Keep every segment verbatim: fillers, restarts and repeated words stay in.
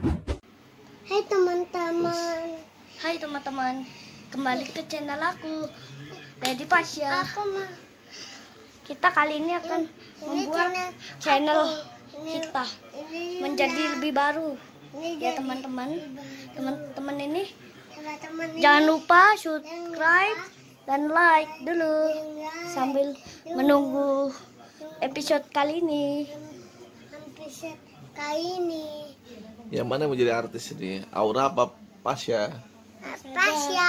Hai teman-teman. Hai teman-teman, kembali ke channel aku, Lady Pasya. Aku mah. Kita kali ini akan membuat channel kita menjadi lebih baru. Ya teman-teman, teman-teman ini jangan lupa subscribe dan like dulu sambil menunggu episode kali ini. Episode kali ini. Yang mana mau jadi artis ini? Aura apa Pasya? Pasya.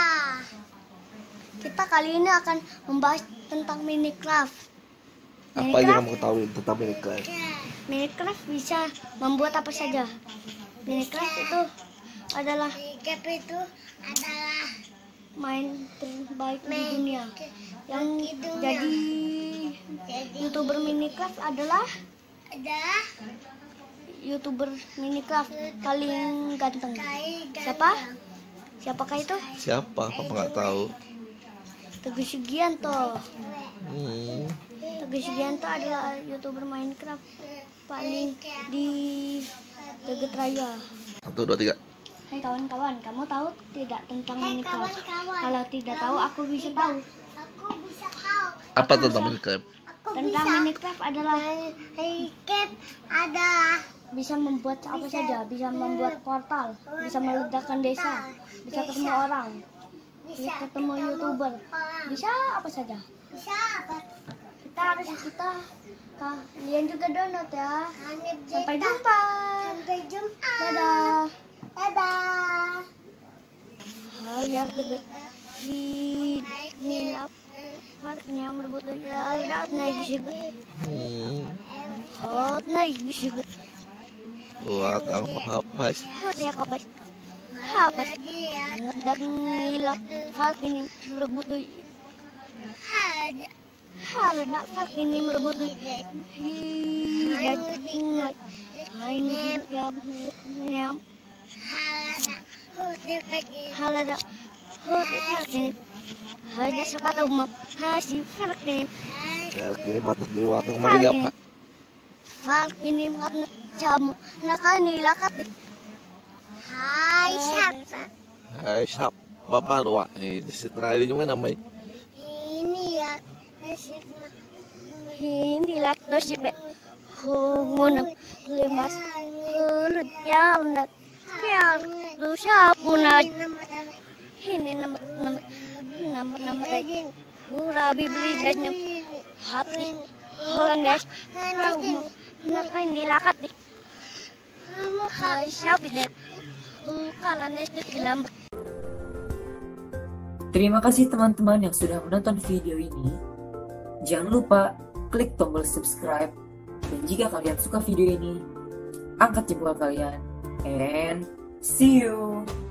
Kita kali ini akan membahas tentang Minecraft. Apa aja kamu ketahui tentang Minecraft? Minecraft bisa membuat apa saja. Minecraft itu adalah Minecraft itu adalah main terbaik di dunia. Yang dunia. jadi Jadi YouTuber Minecraft adalah adalah YouTuber Minecraft paling ganteng. kain Siapa? Siapakah itu? Siapa? Papa nggak tahu. Teguh Sugianto. Hmm. Teguh Sugianto adalah YouTuber Minecraft paling di Teget Raya. Satu, dua, tiga. Hai kawan-kawan, kamu tahu tidak tentang Hai Minecraft? kawan-kawan. Kalau tidak tahu, aku bisa tahu. Aku bisa tahu. Apa tentang Minecraft? Aku Tentang bisa. Minecraft adalah Minecraft adalah bisa membuat apa saja, bisa membuat portal, bisa meledakkan desa, bisa ketemu orang, bisa ketemu YouTuber, orang. bisa apa saja. Bisa apa? Kita harus kita kalian juga download ya. Hanif Sampai Jeta. jumpa. Sampai jumpa. Dadah. Dadah. Hal yang dekat di nilap maknya merebut daerah naik juga. Hmm. Oh naik juga. Buat apa sih? Oh dia kapas. Kapas. Dan nilap hal ini merebut hal nak hal ini merebut hidup ingat ini yang yang hal ada hal hanya sepatu map hasil ini Ya, kini batas di waktu kemarin apa? hal ini makna jamu nakani lakat. Hai siapa? Hai, siapa? Bapak Ruak. Eh, di setelah ini juga namanya. Ini ya. Hindi lak dosib humun limas kulut yang nak yang rusak punah ini nama nama nama nama lagi urabi beli dan hati orang guys nak hindi lakat di kamu hai siapa deh kalau nesti film. Terima kasih teman-teman yang sudah menonton video ini. Jangan lupa klik tombol subscribe. Dan jika kalian suka video ini, angkat jempol kalian. And see you!